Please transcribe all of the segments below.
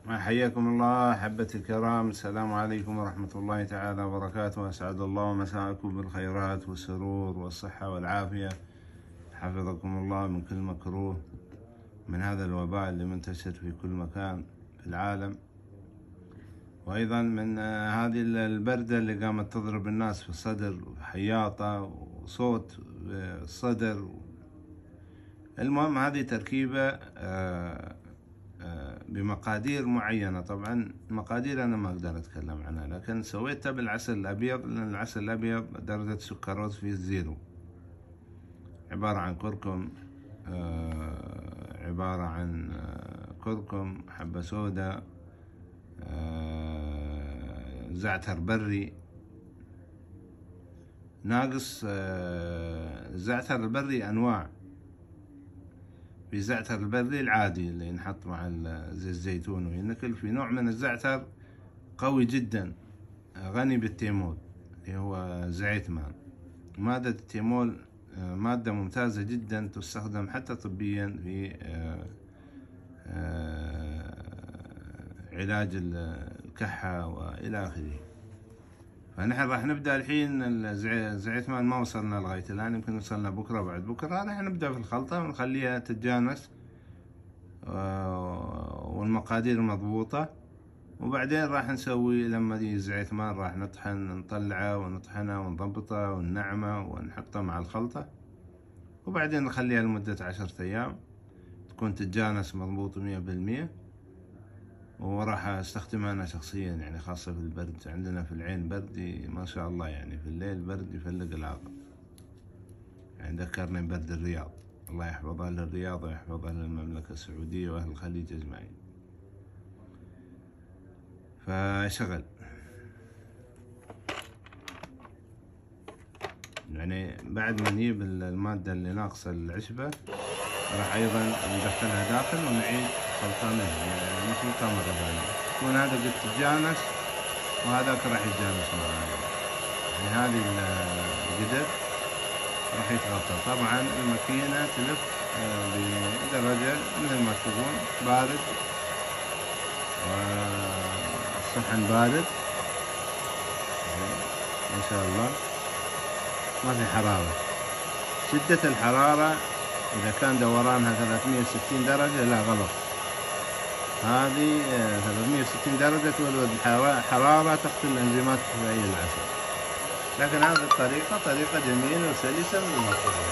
حياكم الله أحبتي الكرام، السلام عليكم ورحمة الله تعالى وبركاته. أسعد الله مساءكم بالخيرات والسرور والصحة والعافية. حفظكم الله من كل مكروه، من هذا الوباء اللي منتشر في كل مكان في العالم، وأيضا من هذه البردة اللي قامت تضرب الناس في الصدر وحياطة وصوت الصدر. المهم هذه تركيبة بمقادير معينة. طبعا المقادير أنا ما أقدر أتكلم عنها، لكن سويتها بالعسل الأبيض، لأن العسل الأبيض درجة سكروز فيه زيرو. عبارة عن كركم، عبارة عن كركم، حبة سوداء، زعتر بري ناقص. الزعتر البري أنواع، في زعتر البري العادي اللي ينحط مع زيت الزيتون وينكل، في نوع من الزعتر قوي جدا غني بالتيمول اللي هو زعيتمان. مادة التيمول مادة ممتازة جدا، تستخدم حتى طبيا في علاج الكحة وإلى آخره. فنحن راح نبدأ الحين. الزعيتمان ما وصلنا لغاية الآن، يمكن وصلنا بكرة بعد بكرة. راح نبدأ في الخلطة ونخليها تتجانس والمقادير مضبوطة، وبعدين راح نسوي لما يجي الزعيتمان راح نطلعه ونطحنه ونضبطه وننعمه ونحطه مع الخلطة، وبعدين نخليها لمدة 10 أيام تكون تتجانس مضبوط 100%. وراح استخدمها انا شخصيا، يعني خاصة في البرد. عندنا في العين برد ما شاء الله، يعني في الليل برد يفلق العقل. يعني ذكرني برد الرياض، الله يحفظها للرياض ويحفظها للمملكة السعودية واهل الخليج اجمعين. فشغل يعني بعد ما نجيب المادة اللي ناقصة العشبة راح ايضا ندخلها داخل ونعيد خلطانين، يعني نخلطها مرة ثانية، يكون هذا قد تتجانس وهذاك راح يتجانس مع هذا. يعني هذه القدر راح يتغطى. طبعا الماكينة تلف بدرجة مثل ما تشوفون، بارد والصحن بارد ما شاء الله، ما في حرارة. شدة الحرارة إذا كان دورانها 360 درجة لا غلط، هذه 360 درجة تولد حرارة تقتل الأنزيمات الطبيعية للعسل. لكن هذه الطريقة طريقة جميلة وسلسة من المطبخ.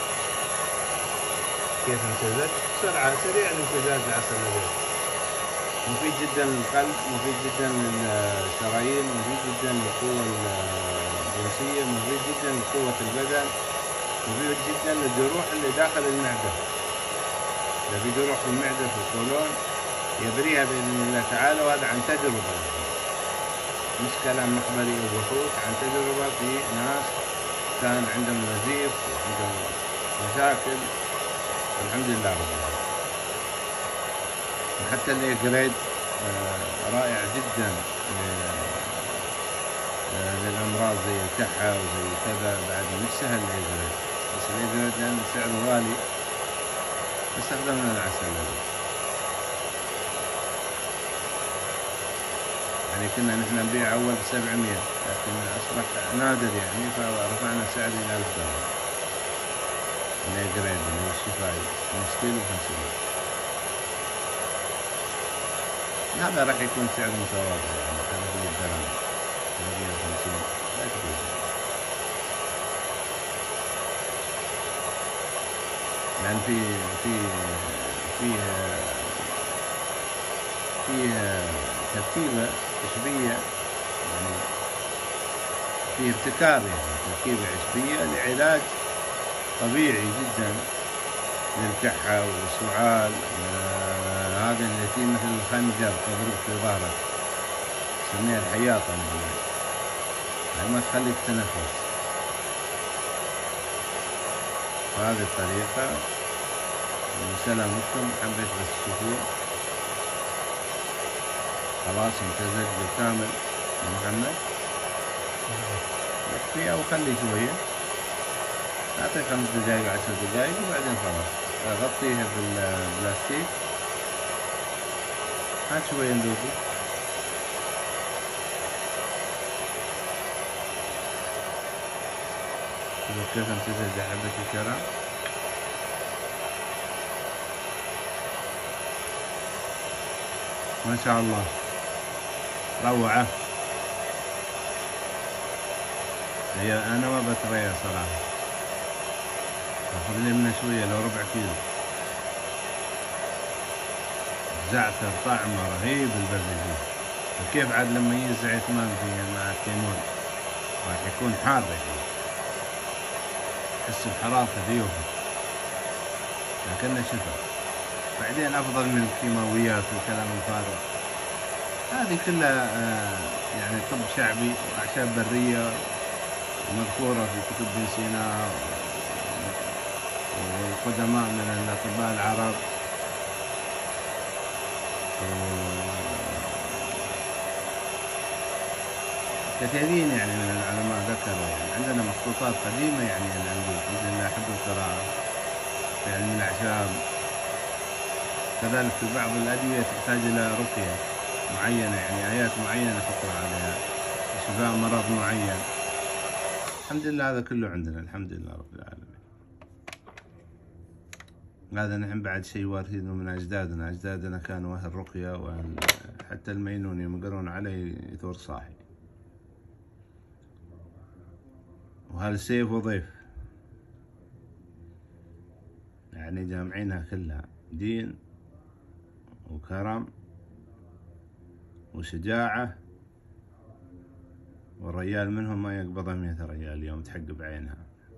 كيف امتزاج؟ بسرعة سريع الامتزاج العسل الأبيض، مفيد جدا للقلب، مفيد جدا للشرايين، مفيد جدا للقوة الجنسية، مفيد جدا لقوة البدن، مفيد جدا للجروح اللي داخل المعدة. إذا في جروح في المعدة في القولون يبريها بإذن الله تعالى، وهذا عن تجربة، مش كلام مخبري أو بحوث، عن تجربة في ناس كان عندهم نزيف وعندهم مشاكل، الحمد لله رب العالمين. وحتى اللي جريد رائع جدا للأمراض زي الكحة وزي كذا، بعد مش سهل الإجريد، بس الإجريد لأن سعره غالي استخدمنا العسل الأبيض. يعني كنا نحن نبيع أول ب700، لكن أصبح نادر يعني، فرفعنا سعر إلى $1000 الإجريد اللي هو الشفائي 5 كيلو 500. هذا راح يكون سعر متواضع، يعني 300 درهم 350 لا كثير. لأن في تركيبة عشبية، يعني في ابتكار، يعني تركيبة عشبية لعلاج طبيعي جدا للكحة والسعال. هذا التي مثل الخنجر تضرب في ظهرك، نسميها الحياطة، يعني ما تخليك تنفس. وهذه الطريقة سلامتكم، حبيت بس تشوفون. خلاص امتزج بالكامل يا محمد، يكفي أو خلي شوية، أعطيه 5 دقايق 10 دقايق وبعدين خلاص غطيها بالبلاستيك هات شوية ندوقه. شوفوا كيف امتزج حبة الكرم. ما شاء الله روعة. هي أنا ما بتريا صراحة، أخذ لي منها شوية لو ربع كيلو. زعتر طعمه رهيب البرزنجي. وكيف عاد لما ينزع يتمام فيها مع الكينون راح يكون حار يعني، تحس بحرارته فيهم لكنه شفا. بعدين أفضل من الكيماويات والكلام الفارغ. هذه كلها يعني طب شعبي وأعشاب برية مذكورة في كتب ابن سينا والقدماء من الأطباء العرب. كثيرين يعني من العلماء ذكروا، يعني عندنا مخطوطات قديمة يعني الأندلس مثل اللي أحب القراءة في علم الأعشاب. كذلك في بعض الأدوية تحتاج إلى رقية معينة، يعني آيات معينة تقرأ عليها لشفاء مرض معين. الحمد لله هذا كله عندنا الحمد لله رب العالمين. هذا نحن بعد شيء وارثينه من أجدادنا. أجدادنا كانوا أهل رقية، وأهل حتى المينون يمقرون عليه يثور صاحي، وهذا سيف وضيف، يعني جامعينها كلها دين وكرم وشجاعة. والريال منهم ما يقبضه 100 ريال يوم تحق بعينها.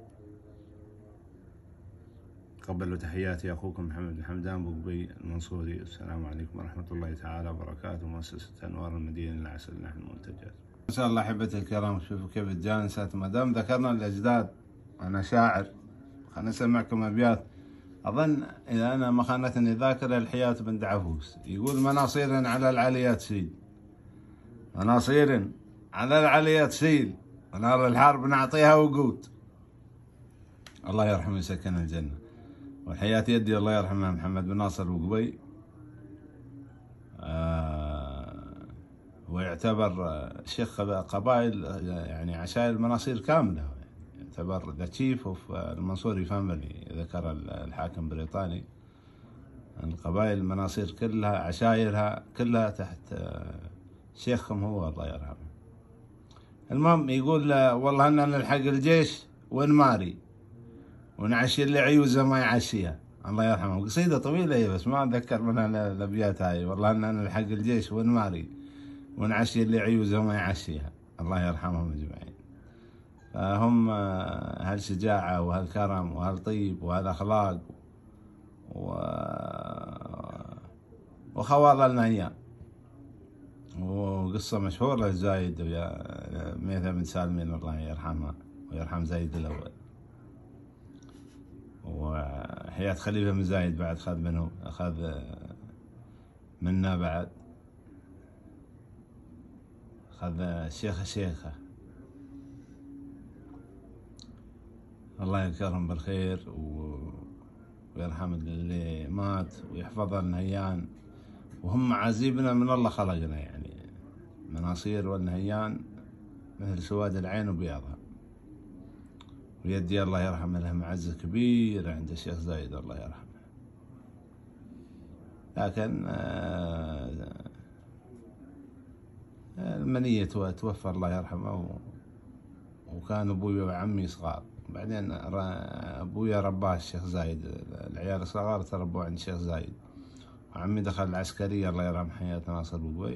قبلوا تحياتي أخوكم محمد بن حمدان بوقبي المنصوري. السلام عليكم ورحمة الله تعالى وبركاته. مؤسسة أنوار المدينة العسل نحن المنتجات. ما شاء الله أحبتي الكرام، شوفوا كيف تجانست. ما دام ذكرنا الأجداد، أنا شاعر، خلنا أسمعكم أبيات. أظن إذا أنا ما خانتني الذاكرة الحياة بن دعفوس يقول: مناصير على العليات سيل، مناصير على العليات سيل، ونار الحرب نعطيها وقود. الله يرحمه ويسكن الجنة. والحياة يدي الله يرحمه محمد بن ناصر الوقبي، ويعتبر شيخ قبائل يعني عشائر المناصير كاملة، يعتبر ذا تشيف اوف المنصوري فاميلي. ذكر الحاكم البريطاني القبائل المناصير كلها عشائرها كلها تحت شيخهم هو الله يرحمه. المهم يقول: والله أننا نلحق الجيش ونماري ونعشي اللي عيوزه ما يعشيها. الله يرحمه. قصيدة طويلة هي بس ما أتذكر منها الأبيات هاي. والله أننا نلحق الجيش ونماري ونعشي اللي عيوزه ما يعشيها. الله يرحمهم أجمعين. فهم هالشجاعة وهالكرم وهالطيب وهالأخلاق وخواض لنا إياه. وقصة مشهورة لزايد ويا ميثة بن سالمين الله يرحمها ويرحم زايد الأول. وحياة خليفة بن زايد بعد أخذ منا بعد، أخذ الشيخة الله يذكرهم بالخير ويرحم اللي مات ويحفظ النهيان. وهم معازيبنا من الله خلقنا، يعني مناصير والنهيان مثل سواد العين وبياضها. ويدي الله يرحمه له معزة كبيرة عند الشيخ زايد الله يرحمه. لكن المنية توفى الله يرحمه، وكان أبوي وعمي صغار. بعدين أبويا رباه الشيخ زايد، العيال الصغار تربوا عند الشيخ زايد. وعمي دخل العسكرية الله يرحم حياة ناصر بوقبي.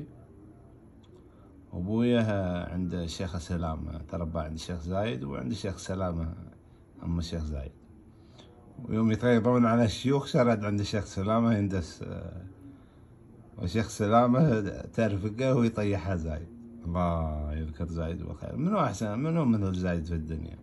وأبويا عند الشيخ سلامة تربى عند الشيخ زايد، وعند الشيخ سلامة أم الشيخ زايد. ويوم يتغيرون على الشيوخ شرد عند الشيخ سلامة يندس، والشيخ سلامة ترفقه ويطيحها زايد. الله يذكر زايد بالخير. منو أحسن منو زايد في الدنيا؟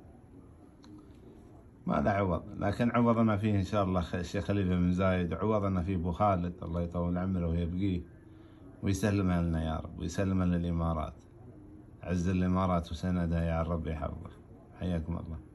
ما له عوض. لكن عوضنا فيه إن شاء الله الشيخ خليفة بن زايد، عوضنا فيه أبو خالد الله يطول عمره ويبقيه ويسلمها لنا يا رب، ويسلمها للإمارات. عز الإمارات وسندها يا رب يحفظه. حياكم الله.